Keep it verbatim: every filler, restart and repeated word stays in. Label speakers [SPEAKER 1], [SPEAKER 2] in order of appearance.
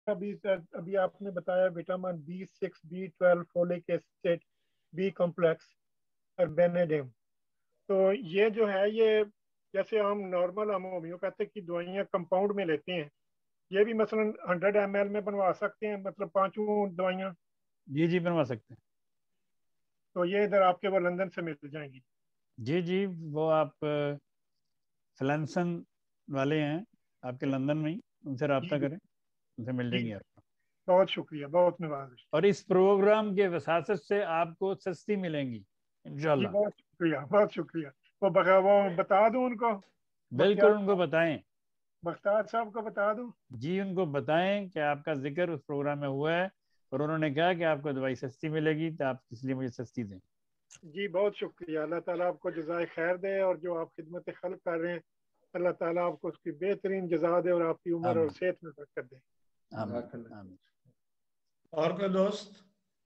[SPEAKER 1] अभी अभी आपने बताया vitamin B six, B twelve, folic acid, B complex और बेनेडियम। तो ये जो है ये, जैसे हम नॉर्मल हम होम्योपैथिक की दवाइयाँ कंपाउंड में लेते हैं, ये भी मसलन हंड्रेड एम एल में बनवा सकते हैं, मतलब पांचों दवाइयाँ।
[SPEAKER 2] जी जी बनवा सकते हैं।
[SPEAKER 1] तो ये इधर आपके वो लंदन से मिल जाएंगी?
[SPEAKER 2] जी जी, वो आप फ्लैंसन वाले हैं आपके लंदन में ही, उनसे
[SPEAKER 1] जी
[SPEAKER 2] रब्ता
[SPEAKER 1] जी
[SPEAKER 2] करें, उनसे मिल
[SPEAKER 1] जी।
[SPEAKER 2] जाएंगे आपको।
[SPEAKER 1] बहुत शुक्रिया, बहुत नवाजिश।
[SPEAKER 2] और इस प्रोग्राम के वसासत से आपको सस्ती मिलेंगी
[SPEAKER 1] जी
[SPEAKER 2] इंशाल्लाह।
[SPEAKER 1] बहुत शुक्रिया, बहुत शुक्रिया। वो बगा वो बता दूं उनको,
[SPEAKER 2] बिल्कुल
[SPEAKER 1] बख्तियार
[SPEAKER 2] उनको बताएं।
[SPEAKER 1] बख्तियार साहब को बता दूं?
[SPEAKER 2] जी उनको बताएं कि आपका जिक्र उस प्रोग्राम में हुआ है और उन्होंने कहा कि आपको दवाई सस्ती मिलेगी, तो आप इसलिए मुझे सस्ती दें।
[SPEAKER 1] जी बहुत शुक्रिया। अल्लाह ताला आपको जज़ाए खैर दे, और जो आप खिदमत खल्क कर रहे हैं, अल्लाह ताला आपको उसकी बेहतरीन जज़ा दे और आपकी उम्र और
[SPEAKER 2] आमीन
[SPEAKER 1] सेहत में बरकत दे।
[SPEAKER 2] आमीन
[SPEAKER 3] जज़ाकल्लाह।
[SPEAKER 2] आमीन।
[SPEAKER 3] और कोई दोस्त?